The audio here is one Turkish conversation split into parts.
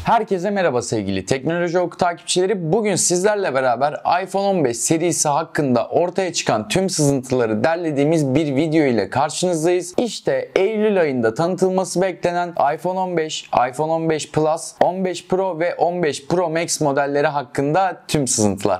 Herkese merhaba sevgili Teknoloji Oku takipçileri. Bugün sizlerle beraber iPhone 15 serisi hakkında ortaya çıkan tüm sızıntıları derlediğimiz bir video ile karşınızdayız. İşte Eylül ayında tanıtılması beklenen iPhone 15, iPhone 15 Plus, 15 Pro ve 15 Pro Max modelleri hakkında tüm sızıntılar.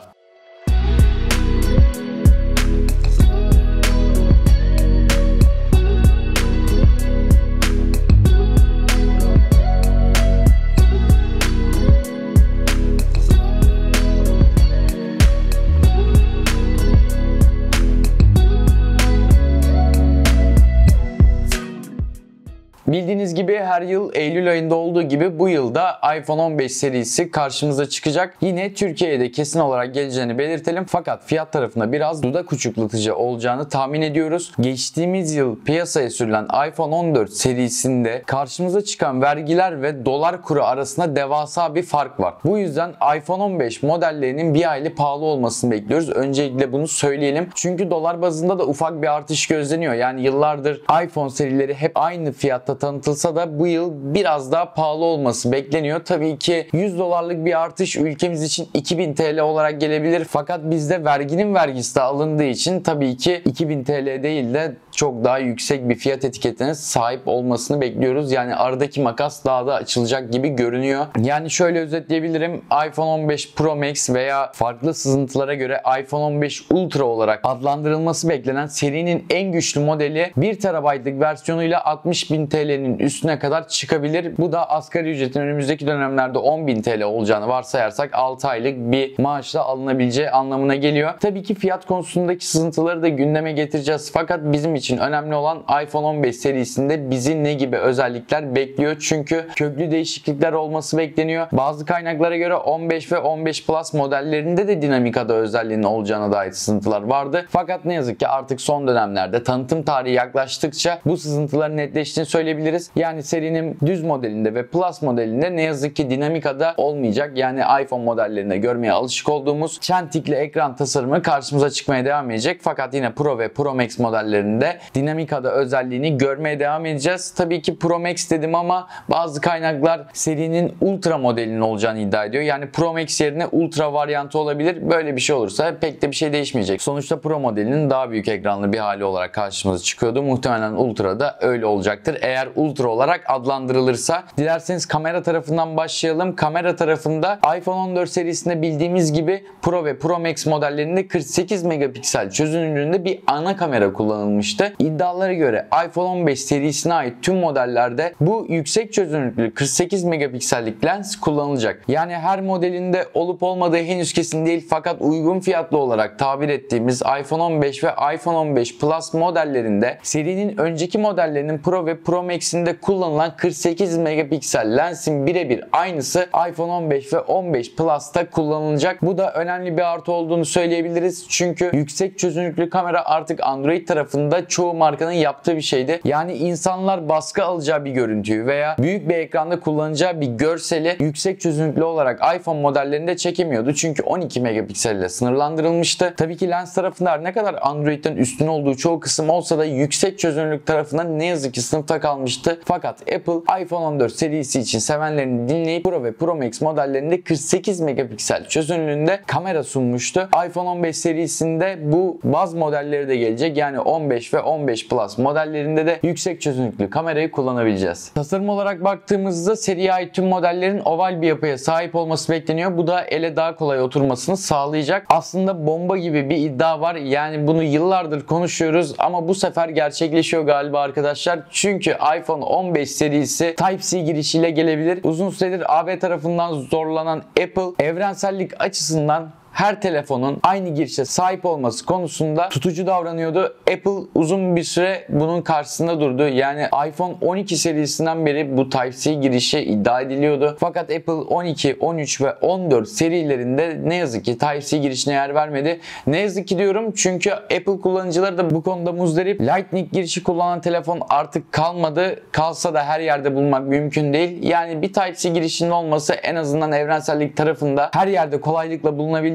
Bildiğiniz gibi her yıl Eylül ayında olduğu gibi bu yılda iPhone 15 serisi karşımıza çıkacak. Yine Türkiye'ye de kesin olarak geleceğini belirtelim. Fakat fiyat tarafında biraz dudak uçuklatıcı olacağını tahmin ediyoruz. Geçtiğimiz yıl piyasaya sürülen iPhone 14 serisinde karşımıza çıkan vergiler ve dolar kuru arasında devasa bir fark var. Bu yüzden iPhone 15 modellerinin bir hayli pahalı olmasını bekliyoruz. Öncelikle bunu söyleyelim. Çünkü dolar bazında da ufak bir artış gözleniyor. Yani yıllardır iPhone serileri hep aynı fiyatta tanıtılsa da bu yıl biraz daha pahalı olması bekleniyor. Tabii ki 100 dolarlık bir artış ülkemiz için 2000 TL olarak gelebilir. Fakat bizde verginin vergisi de alındığı için tabii ki 2000 TL değil de çok daha yüksek bir fiyat etiketine sahip olmasını bekliyoruz. Yani aradaki makas daha da açılacak gibi görünüyor. Yani şöyle özetleyebilirim. iPhone 15 Pro Max veya farklı sızıntılara göre iPhone 15 Ultra olarak adlandırılması beklenen serinin en güçlü modeli 1 TB'lık versiyonuyla 60.000 TL'nin üstüne kadar çıkabilir. Bu da asgari ücretin önümüzdeki dönemlerde 10.000 TL olacağını varsayarsak 6 aylık bir maaşla alınabileceği anlamına geliyor. Tabii ki fiyat konusundaki sızıntıları da gündeme getireceğiz. Fakat bizim için önemli olan iPhone 15 serisinde bizi ne gibi özellikler bekliyor? Çünkü köklü değişiklikler olması bekleniyor. Bazı kaynaklara göre 15 ve 15 Plus modellerinde de dinamik ada özelliğinin olacağına dair sızıntılar vardı. Fakat ne yazık ki artık son dönemlerde tanıtım tarihi yaklaştıkça bu sızıntıların netleştiğini söyleyebiliriz. Yani serinin düz modelinde ve Plus modelinde ne yazık ki dinamik ada olmayacak. Yani iPhone modellerinde görmeye alışık olduğumuz çentikli ekran tasarımı karşımıza çıkmaya devam edecek. Fakat yine Pro ve Pro Max modellerinde dinamik ada özelliğini görmeye devam edeceğiz. Tabii ki Pro Max dedim ama bazı kaynaklar serinin Ultra modelinin olacağını iddia ediyor. Yani Pro Max yerine Ultra varyantı olabilir. Böyle bir şey olursa pek de bir şey değişmeyecek. Sonuçta Pro modelinin daha büyük ekranlı bir hali olarak karşımıza çıkıyordu. Muhtemelen Ultra da öyle olacaktır. Eğer Ultra olarak adlandırılırsa. Dilerseniz kamera tarafından başlayalım. Kamera tarafında iPhone 14 serisinde bildiğimiz gibi Pro ve Pro Max modellerinde 48 megapiksel çözünürlüğünde bir ana kamera kullanılmıştı. İddialara göre iPhone 15 serisine ait tüm modellerde bu yüksek çözünürlüklü 48 megapiksellik lens kullanılacak. Yani her modelinde olup olmadığı henüz kesin değil fakat uygun fiyatlı olarak tabir ettiğimiz iPhone 15 ve iPhone 15 Plus modellerinde serinin önceki modellerinin Pro ve Pro Max'inde kullanılan 48 megapiksel lensin birebir aynısı iPhone 15 ve 15 Plus'ta kullanılacak. Bu da önemli bir artı olduğunu söyleyebiliriz. Çünkü yüksek çözünürlüklü kamera artık Android tarafında çoğu markanın yaptığı bir şeydi. Yani insanlar baskı alacağı bir görüntüyü veya büyük bir ekranda kullanacağı bir görseli yüksek çözünürlüklü olarak iPhone modellerinde çekemiyordu. Çünkü 12 megapiksel ile sınırlandırılmıştı. Tabii ki lens tarafında her ne kadar Android'den üstün olduğu çoğu kısım olsa da yüksek çözünürlük tarafından ne yazık ki sınıfta kalmıştı. Fakat Apple iPhone 14 serisi için sevenlerini dinleyip Pro ve Pro Max modellerinde 48 megapiksel çözünürlüğünde kamera sunmuştu. iPhone 15 serisinde bu baz modelleri de gelecek. Yani 15 ve 15 Plus modellerinde de yüksek çözünürlüklü kamerayı kullanabileceğiz. Tasarım olarak baktığımızda seriye ait tüm modellerin oval bir yapıya sahip olması bekleniyor. Bu da ele daha kolay oturmasını sağlayacak. Aslında bomba gibi bir iddia var. Yani bunu yıllardır konuşuyoruz ama bu sefer gerçekleşiyor galiba arkadaşlar. Çünkü iPhone 15 serisi Type-C girişiyle gelebilir. Uzun süredir AB tarafından zorlanan Apple evrensellik açısından her telefonun aynı girişe sahip olması konusunda tutucu davranıyordu. Apple uzun bir süre bunun karşısında durdu. Yani iPhone 12 serisinden beri bu Type-C girişi iddia ediliyordu. Fakat Apple 12, 13 ve 14 serilerinde ne yazık ki Type-C girişine yer vermedi. Ne yazık ki diyorum çünkü Apple kullanıcıları da bu konuda muzdarip. Lightning girişi kullanan telefon artık kalmadı. Kalsa da her yerde bulmak mümkün değil. Yani bir Type-C girişinin olması en azından evrensellik tarafında her yerde kolaylıkla bulunabildiği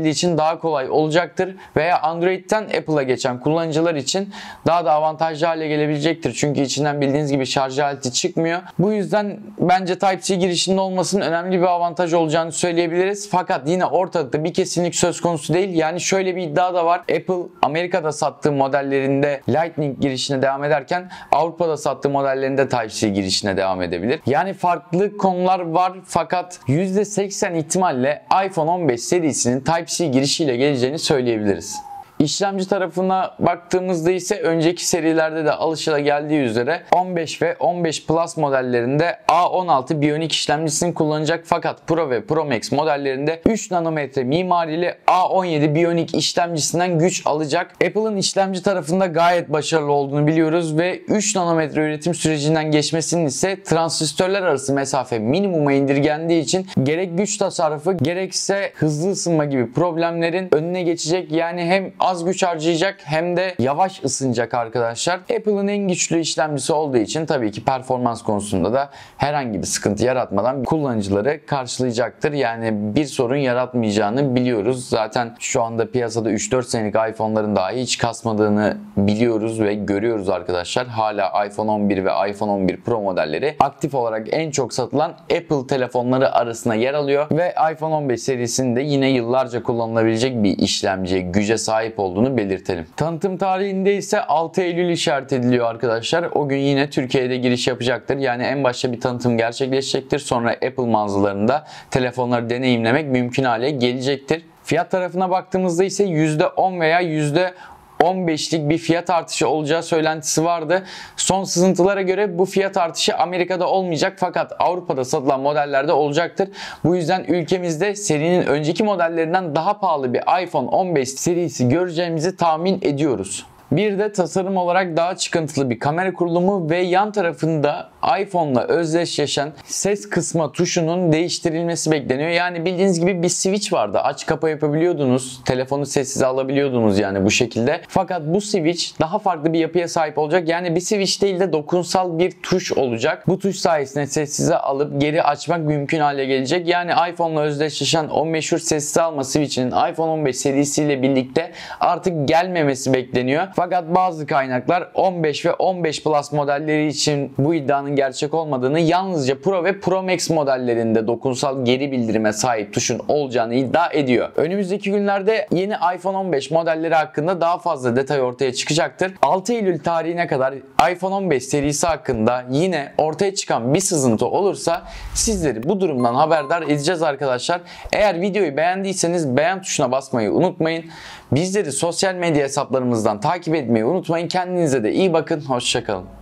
kendi için daha kolay olacaktır veya Android'ten Apple'a geçen kullanıcılar için daha da avantajlı hale gelebilecektir. Çünkü içinden bildiğiniz gibi şarj aleti çıkmıyor. Bu yüzden bence Type-C girişinin olmasının önemli bir avantaj olacağını söyleyebiliriz. Fakat yine ortalıkta bir kesinlik söz konusu değil. Yani şöyle bir iddia da var. Apple Amerika'da sattığı modellerinde Lightning girişine devam ederken Avrupa'da sattığı modellerinde Type-C girişine devam edebilir. Yani farklı konular var fakat %80 ihtimalle iPhone 15 serisinin Type-C girişiyle geleceğini söyleyebiliriz. İşlemci tarafına baktığımızda ise önceki serilerde de alışılageldiği üzere 15 ve 15 Plus modellerinde A16 Bionic işlemcisini kullanacak fakat Pro ve Pro Max modellerinde 3 nanometre mimariyle A17 Bionic işlemcisinden güç alacak. Apple'ın işlemci tarafında gayet başarılı olduğunu biliyoruz ve 3 nanometre üretim sürecinden geçmesinin ise transistörler arası mesafe minimuma indirgendiği için gerek güç tasarrufu gerekse hızlı ısınma gibi problemlerin önüne geçecek. Yani hem az güç harcayacak hem de yavaş ısınacak arkadaşlar. Apple'ın en güçlü işlemcisi olduğu için tabii ki performans konusunda da herhangi bir sıkıntı yaratmadan kullanıcıları karşılayacaktır. Yani bir sorun yaratmayacağını biliyoruz. Zaten şu anda piyasada 3-4 senelik iPhone'ların dahi hiç kasmadığını biliyoruz ve görüyoruz arkadaşlar. Hala iPhone 11 ve iPhone 11 Pro modelleri aktif olarak en çok satılan Apple telefonları arasına yer alıyor ve iPhone 15 serisinde yine yıllarca kullanılabilecek bir işlemciye, güce sahip olduğunu belirtelim. Tanıtım tarihinde ise 6 Eylül işaret ediliyor arkadaşlar. O gün yine Türkiye'de giriş yapacaktır. Yani en başta bir tanıtım gerçekleşecektir. Sonra Apple mağazalarında telefonları deneyimlemek mümkün hale gelecektir. Fiyat tarafına baktığımızda ise %10 veya %15'lik bir fiyat artışı olacağı söylentisi vardı. Son sızıntılara göre bu fiyat artışı Amerika'da olmayacak fakat Avrupa'da satılan modellerde olacaktır. Bu yüzden ülkemizde serinin önceki modellerinden daha pahalı bir iPhone 15 serisi göreceğimizi tahmin ediyoruz. Bir de tasarım olarak daha çıkıntılı bir kamera kurulumu ve yan tarafında iPhone'la özdeşleşen ses kısma tuşunun değiştirilmesi bekleniyor. Yani bildiğiniz gibi bir switch vardı. Aç kapa yapabiliyordunuz. Telefonu sessize alabiliyordunuz yani bu şekilde. Fakat bu switch daha farklı bir yapıya sahip olacak. Yani bir switch değil de dokunsal bir tuş olacak. Bu tuş sayesinde sessize alıp geri açmak mümkün hale gelecek. Yani iPhone'la özdeşleşen o meşhur sessize alma switch'inin iPhone 15 serisiyle birlikte artık gelmemesi bekleniyor. Fakat bazı kaynaklar 15 ve 15 Plus modelleri için bu iddianın gerçek olmadığını, yalnızca Pro ve Pro Max modellerinde dokunsal geri bildirime sahip tuşun olacağını iddia ediyor. Önümüzdeki günlerde yeni iPhone 15 modelleri hakkında daha fazla detay ortaya çıkacaktır. 6 Eylül tarihine kadar iPhone 15 serisi hakkında yine ortaya çıkan bir sızıntı olursa sizleri bu durumdan haberdar edeceğiz arkadaşlar. Eğer videoyu beğendiyseniz beğen tuşuna basmayı unutmayın. Bizleri sosyal medya hesaplarımızdan takip etmeyi unutmayın. Kendinize de iyi bakın. Hoşça kalın.